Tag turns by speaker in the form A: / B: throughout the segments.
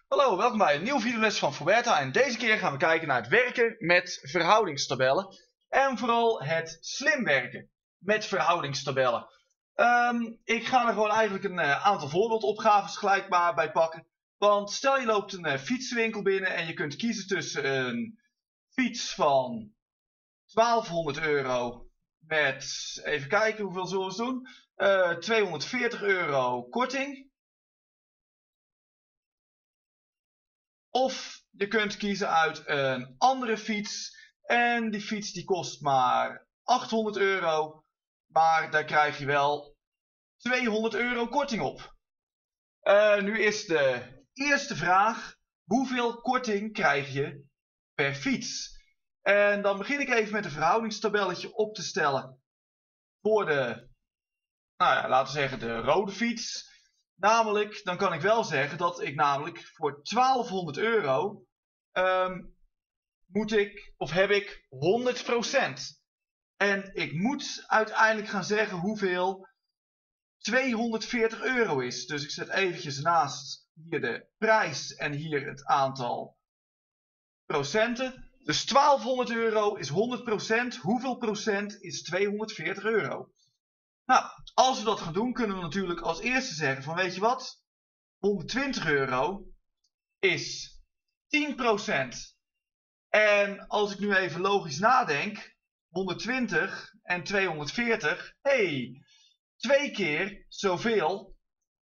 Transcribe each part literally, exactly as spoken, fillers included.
A: Hallo, welkom bij een nieuwe videoles van Foberta en deze keer gaan we kijken naar het werken met verhoudingstabellen en vooral het slim werken met verhoudingstabellen. Um, ik ga er gewoon eigenlijk een uh, aantal voorbeeldopgaves gelijk maar bij pakken, want stel je loopt een uh, fietsenwinkel binnen en je kunt kiezen tussen een fiets van twaalfhonderd euro met, even kijken hoeveel zullen we eens doen, uh, tweehonderdveertig euro korting. Of je kunt kiezen uit een andere fiets en die fiets die kost maar achthonderd euro, maar daar krijg je wel tweehonderd euro korting op. Uh, nu is de eerste vraag, hoeveel korting krijg je per fiets? En dan begin ik even met een verhoudingstabelletje op te stellen voor de, nou ja, laten we zeggen de rode fiets. Namelijk, dan kan ik wel zeggen dat ik namelijk voor twaalfhonderd euro um, moet ik, of heb ik honderd procent. En ik moet uiteindelijk gaan zeggen hoeveel tweehonderdveertig euro is. Dus ik zet eventjes naast hier de prijs en hier het aantal procenten. Dus twaalfhonderd euro is honderd procent. Hoeveel procent is tweehonderdveertig euro? Nou, als we dat gaan doen, kunnen we natuurlijk als eerste zeggen van, weet je wat, honderdtwintig euro is tien procent. En als ik nu even logisch nadenk, honderdtwintig en tweehonderdveertig, hey, twee keer zoveel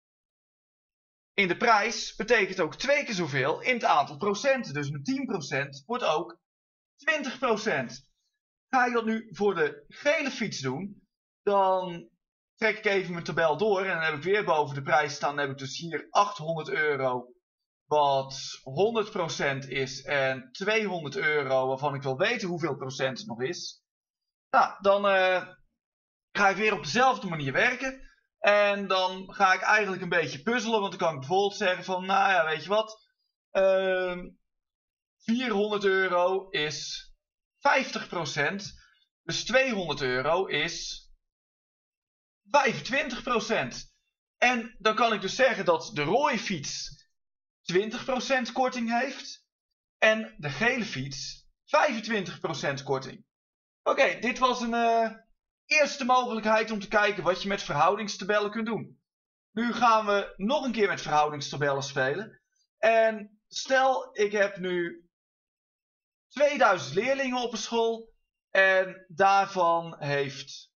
A: in de prijs betekent ook twee keer zoveel in het aantal procenten. Dus mijn tien procent wordt ook twintig procent. Ga ik dat nu voor de gele fiets doen, dan trek ik even mijn tabel door en dan heb ik weer boven de prijs staan. Dan heb ik dus hier achthonderd euro, wat honderd procent is, en tweehonderd euro, waarvan ik wil weten hoeveel procent het nog is. Nou, dan uh, ga ik weer op dezelfde manier werken. En dan ga ik eigenlijk een beetje puzzelen, want dan kan ik bijvoorbeeld zeggen van, nou ja, weet je wat, uh, vierhonderd euro is vijftig procent, dus tweehonderd euro is vijfentwintig procent. En dan kan ik dus zeggen dat de rode fiets twintig procent korting heeft en de gele fiets vijfentwintig procent korting. Oké, okay, dit was een uh, eerste mogelijkheid om te kijken wat je met verhoudingstabellen kunt doen. Nu gaan we nog een keer met verhoudingstabellen spelen. En stel, ik heb nu tweeduizend leerlingen op een school en daarvan heeft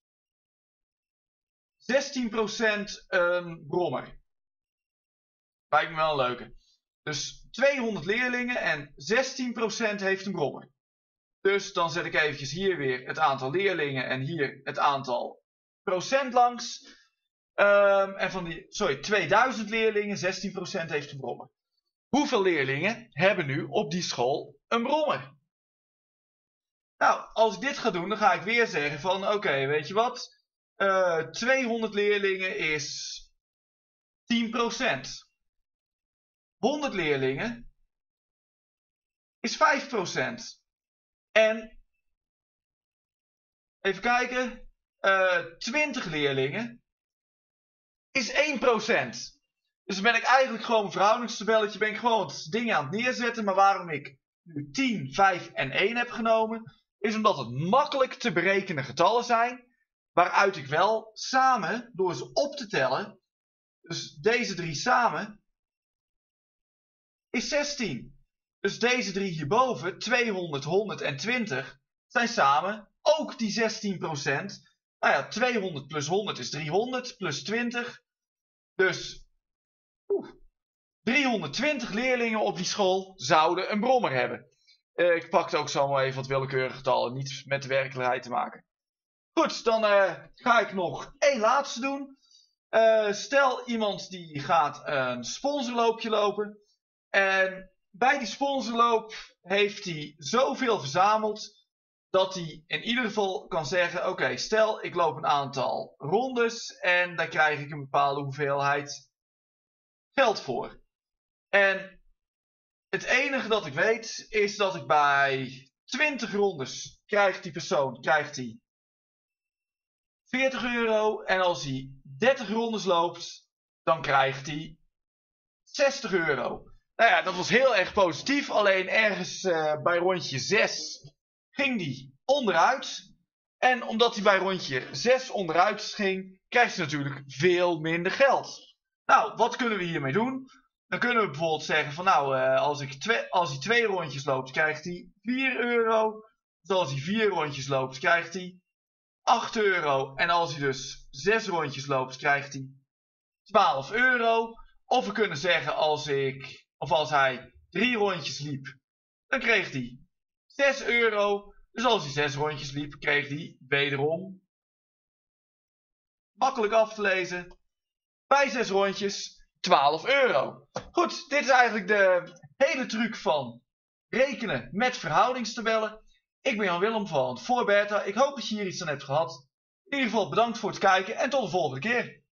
A: zestien procent een brommer. Lijkt me wel een leuke. Dus tweehonderd leerlingen en zestien procent heeft een brommer. Dus dan zet ik eventjes hier weer het aantal leerlingen en hier het aantal procent langs. Um, en van die, sorry, tweeduizend leerlingen, zestien procent heeft een brommer. Hoeveel leerlingen hebben nu op die school een brommer? Nou, als ik dit ga doen, dan ga ik weer zeggen van, oké, okay, weet je wat? Uh, tweehonderd leerlingen is tien procent. honderd leerlingen is vijf procent. En, even kijken, uh, twintig leerlingen is één procent. Dus dan ben ik eigenlijk gewoon een verhoudingstabelletje, ben ik gewoon het ding aan het neerzetten. Maar waarom ik nu tien, vijf en één heb genomen, is omdat het makkelijk te berekenen getallen zijn. Waaruit ik wel samen, door ze op te tellen, dus deze drie samen, is zestien. Dus deze drie hierboven, tweehonderd, honderd en twintig, zijn samen ook die zestien procent. Nou ja, tweehonderd plus honderd is driehonderd, plus twintig. Dus oeh, driehonderdtwintig leerlingen op die school zouden een brommer hebben. Uh, ik pakte ook zomaar even wat willekeurige getallen, niet met de werkelijkheid te maken. Goed, dan uh, ga ik nog één laatste doen. Uh, stel iemand die gaat een sponsorloopje lopen. En bij die sponsorloop heeft hij zoveel verzameld dat hij in ieder geval kan zeggen, oké, okay, stel ik loop een aantal rondes en daar krijg ik een bepaalde hoeveelheid geld voor. En het enige dat ik weet is dat ik bij twintig rondes krijgt die persoon krijgt hij veertig euro. En als hij dertig rondes loopt, dan krijgt hij zestig euro. Nou ja, dat was heel erg positief. Alleen ergens uh, bij rondje zes ging die onderuit. En omdat hij bij rondje zes onderuit ging, krijgt hij natuurlijk veel minder geld. Nou, wat kunnen we hiermee doen? Dan kunnen we bijvoorbeeld zeggen van nou, uh, als, ik twee, als hij twee rondjes loopt, krijgt hij vier euro. Dus als hij vier rondjes loopt, krijgt hij acht euro. En als hij dus zes rondjes loopt, krijgt hij twaalf euro. Of we kunnen zeggen als ik, of als hij drie rondjes liep, dan kreeg hij zes euro. Dus als hij zes rondjes liep, kreeg hij wederom, makkelijk af te lezen, bij zes rondjes twaalf euro. Goed, dit is eigenlijk de hele truc van rekenen met verhoudingstabellen. Ik ben Jan Willem van Voorberta. Ik hoop dat je hier iets aan hebt gehad. In ieder geval bedankt voor het kijken en tot de volgende keer.